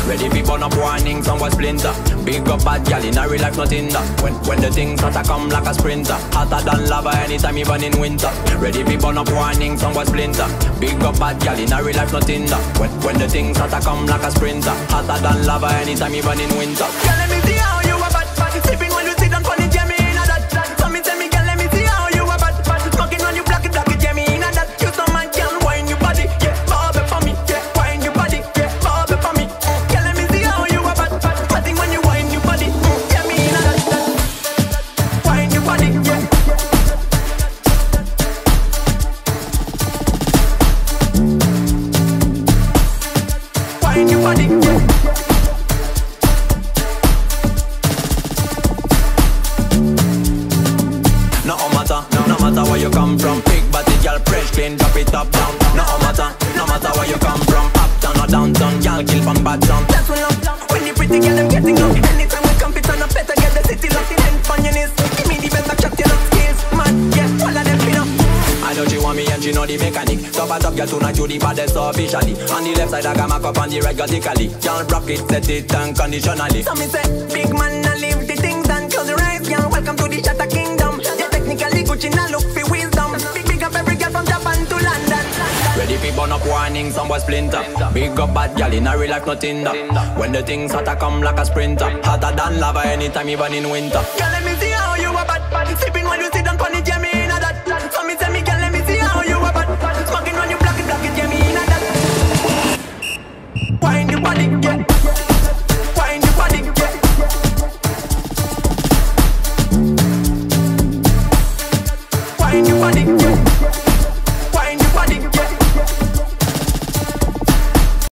Ready for burn up warning, some was splinter. Big up bad gal in a real life, nothing that. When the things hotter come like a sprinter. Hotter than lava anytime, even in winter. Ready for burn up warning, some was splinter. Big up bad gal in a real life, nothing that. When the things hotter come like a sprinter. Hotter than lava anytime, even in winter. Girl, let me see how you a bad. Sipping when you sit down on it, yeah, me in a that. So me tell me, girl, let me see how you a bad. Smoking when you block it, yeah, me in a that. You some man can wine your body, yeah, bob it for me, yeah, wine your body, yeah, bob it for me. Girl, let me see how you a bad. Sweating when you wine your body, yeah, me in a that. Wine your body, yeah. Wine your body, yeah. No matter where you come from, big body girl, fresh clean, drop it up down. No matter where you come from, uptown or downtown, girl kill from bad town. That's when love, when you pretty girl, I'm getting low. Anytime we come, it's on a better get the city locked in hand on your knees. Give me the best shot, you know, skills, man, yeah, all of them, you know. I know she want me and she know the mechanic. Top a top girl tonight, you the baddest officially. On the left side, I got my cup on the right vertically. Can't rock it, set it unconditionally. So me say, big man, I leave the things done, close your eyes, girl. Welcome to the Shatter Kingdom. Technically Gucci now look for wisdom. Big up every girl from Japan to London. Ready for burn up warning, some was splinter. Big up bad gal in a real life, nothing that. When the things hotter come like a sprinter. Hotter than lava anytime, even in winter. Girl, let me see how you a bad. Sipping when you sit down on it, yeah, me in a that. So me say me, girl, let me see how you a bad. Smoking when you block it, yeah, me in a that. Wine your body.